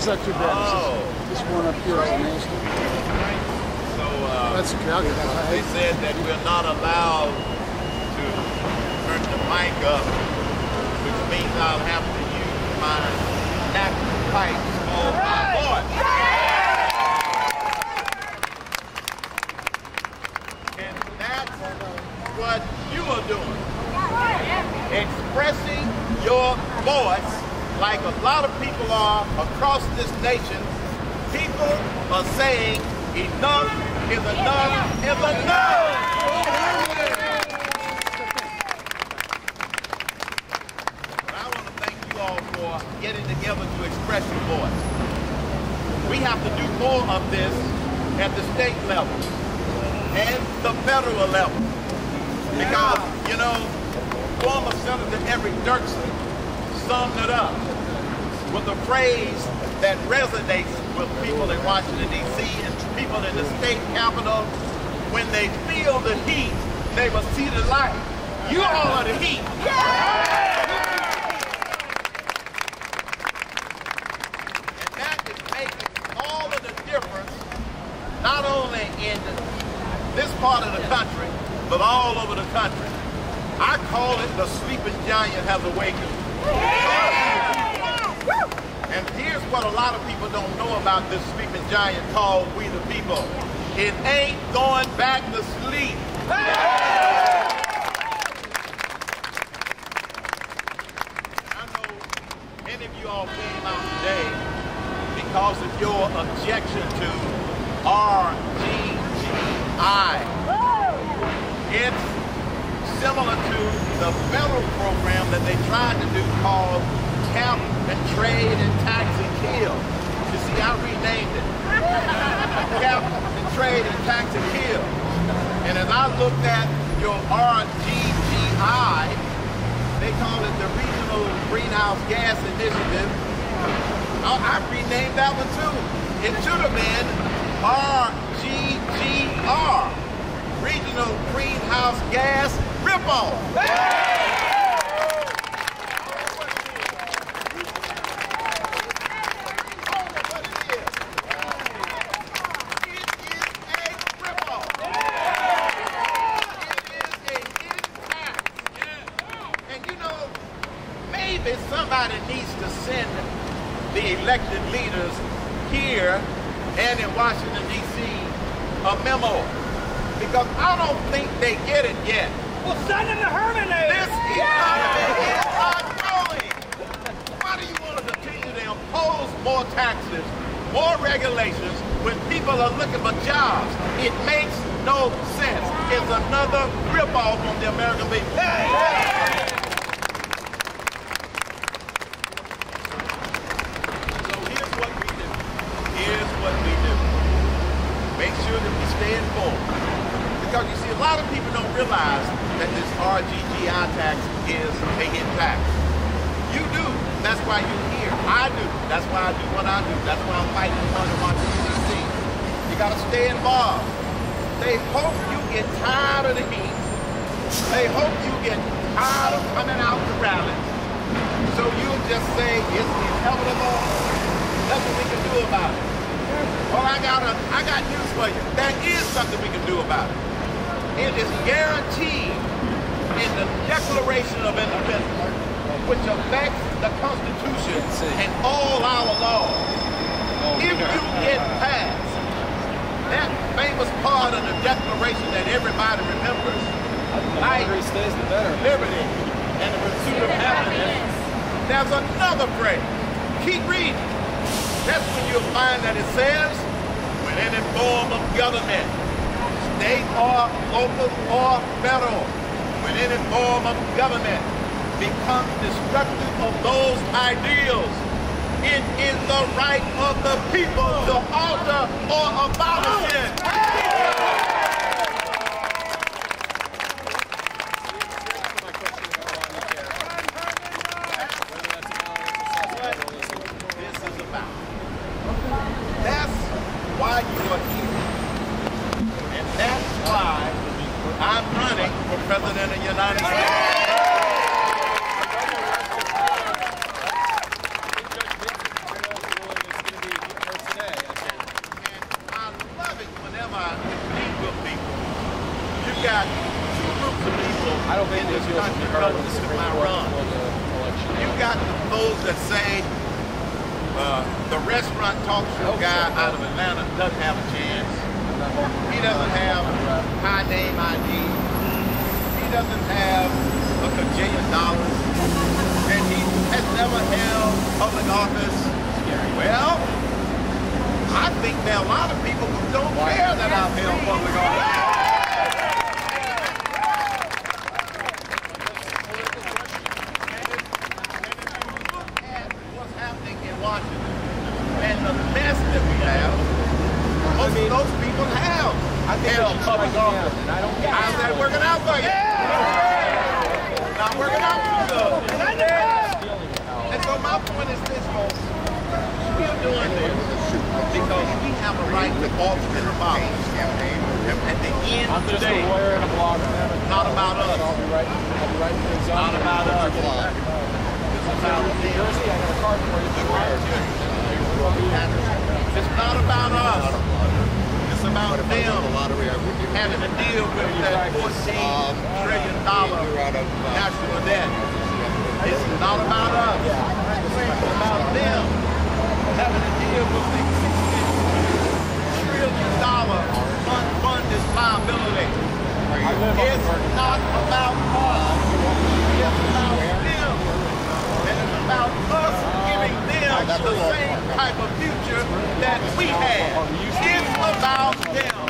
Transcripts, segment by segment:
He's not too bad. Oh. This one up here is nasty. So, that's okay. I'll get that. They said that we're not allowed to turn the mic up, which means I'll have to use my natural pipes for my voice. And that's what you are doing. Expressing your voice like a lot of people are across this nation. People are saying enough is enough is enough. But I want to thank you all for getting together to express your voice. We have to do more of this at the state level and the federal level. Because, you know, former Senator Eric Dirksen summed it up with a phrase that resonates with people in Washington, D.C. and people in the state capitol. When they feel the heat, they will see the light. You all are the heat. And that is making all of the difference, not only in this part of the country, but all over the country. I call it the sleeping giant has awakened. And here's what a lot of people don't know about this sleeping giant called we the people. It ain't going back to sleep. I know many of you all came out today because of your objection to RGGI. It's similar to the federal program that they tried to do called Cap and Trade and Tax and Kill. You see, I renamed it. Cap and Trade and Tax and Kill. And as I looked at your RGGI, they call it the Regional Greenhouse Gas Initiative. I renamed that one too. It should have been RGGR, Regional Greenhouse Gas Rip-Off. Somebody needs to send the elected leaders here and in Washington, D.C. a memo, because I don't think they get it yet. Well, send them to Herman. This economy is not growing. Why do you want to continue to impose more taxes, more regulations, when people are looking for jobs? It makes no sense. It's another rip-off on the American people. Hey! Make sure that we stay informed. Because you see, a lot of people don't realize that this RGGI tax is a hit tax. You do. That's why you're here. I do. That's why I do what I do. That's why I'm fighting on Washington, D.C. You got to stay involved. They hope you get tired of the heat. They hope you get tired of coming out to rallies. So you'll just say, it's inevitable. Nothing we can do about it. Well, I got news for you. There is something we can do about it. It is guaranteed in the Declaration of Independence, which affects the Constitution and all our laws. If you get past that famous part of the Declaration that everybody remembers, life, liberty, and the pursuit of happiness, there's another phrase. Keep reading. That's when you'll find that it says, when any form of government, state or local or federal, when any form of government becomes destructive of those ideals, it is the right of the people to alter or abolish it. Why you are here. And that's why I'm running for President of the United States. of people. You've got two groups of people I don't think in this this country heard going in the to Supreme my Court run. before the election. You've got those that say the restaurant talk show guy out of Atlanta doesn't have a chance. He doesn't have high name ID. He doesn't have a gajillion dollars. And he has never held public office. Well, I think there are a lot of people who don't care that I've held public office. Washington. And the mess that we have, most of those people have held public office. How's that working out for you? Not working out for you. And so my point is this, folks. We're doing this because we have a right to ultimate power. At the end of the day, it's not about us. It's not about us. It's not about us. It's about them having to deal with that $14 trillion national debt. It's not about us. It's about them having to deal with the $16 trillion unfunded liability. It's not about us. It's about them. And it's about us giving them the same type of future that we had. It's about them.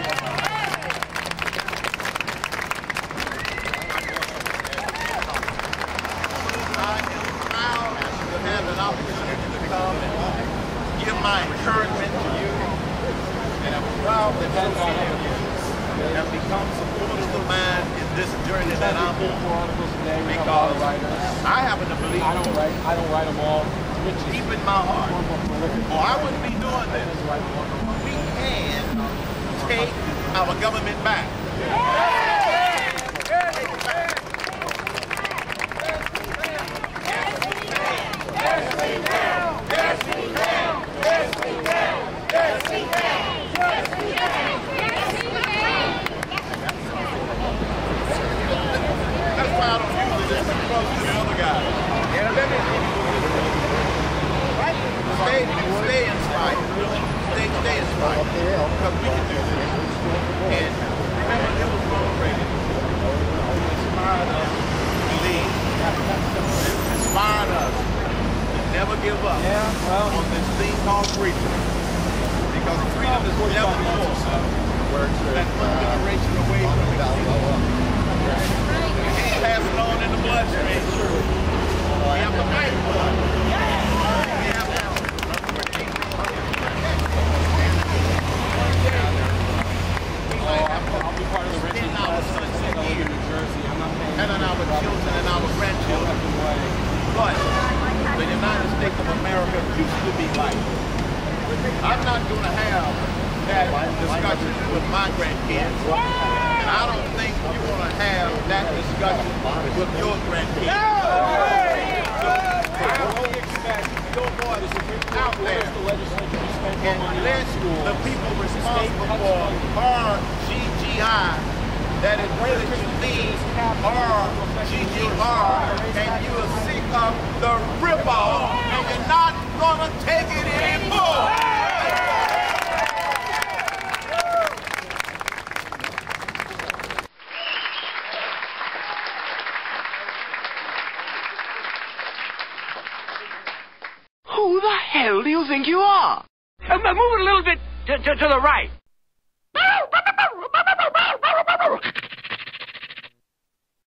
I am proud to have an opportunity to come and give my encouragement to you. And I'm proud that some of you have become supporters of mine in this journey that I'm on. Because I happen to believe, I don't write them all. deep in my heart, or I wouldn't be doing this. We can take our government back. That's why I don't usually listen close to the other guy. Stay inspired. Stay inspired. Because we can do this. And remember, it was Ronald Reagan who inspired us to lead. It inspired us to never give up on this thing called freedom. Because freedom is never more than one generation away from it. We can't pass it on in the bloodstream. We have to fight for it. We have to. I'll be part of the rich our sons in here, New Jersey. I'm not paying and our children and our grandchildren. But the United States of America used to be like. I'm not going to have that discussion with my grandkids. And I don't think you're going to have that discussion with your grandkids. So I will expect your voice out there. And let the people responsible for RGGI, that it really should be RGGR, and you will seek up the ripoff, and you're not going to take it anymore. Who the hell do you think you are? Move it a little bit to the right.